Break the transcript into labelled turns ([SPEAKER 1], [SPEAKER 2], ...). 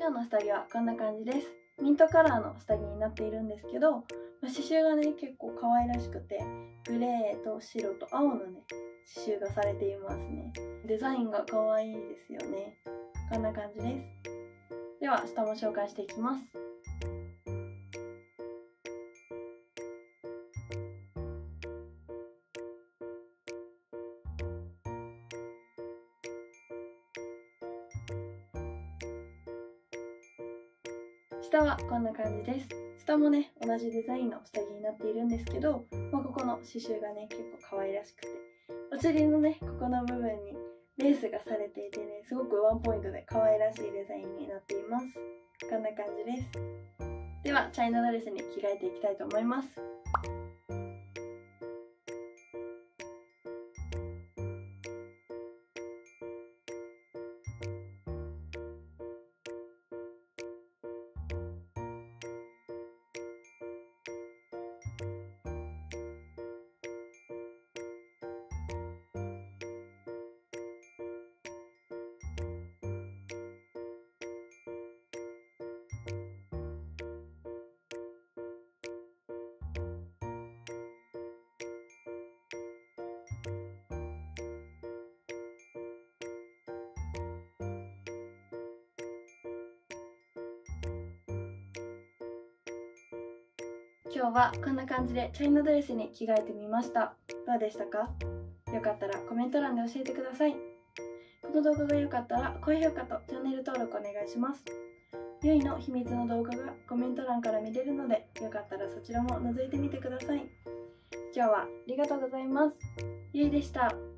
[SPEAKER 1] 今日の下着はこんな感じです。ミントカラーの下着になっているんですけど、刺繍がね結構可愛らしくて、グレーと白と青のね刺繍がされていますね。デザインが可愛いですよね。こんな感じです。では下も紹介していきます。下はこんな感じです。下もね同じデザインの下着になっているんですけど、ここの刺繍がね結構可愛らしくて、お尻のねここの部分にレースがされていてね、すごくワンポイントで可愛らしいデザインになっています。こんな感じです。ではチャイナドレスに着替えていきたいと思います。今日はこんな感じでチャイナドレスに着替えてみました。どうでしたか？よかったらコメント欄で教えてください。この動画が良かったら高評価とチャンネル登録お願いします。ゆいの秘密の動画がコメント欄から見れるので、よかったらそちらも覗いてみてください。今日はありがとうございます。ゆいでした。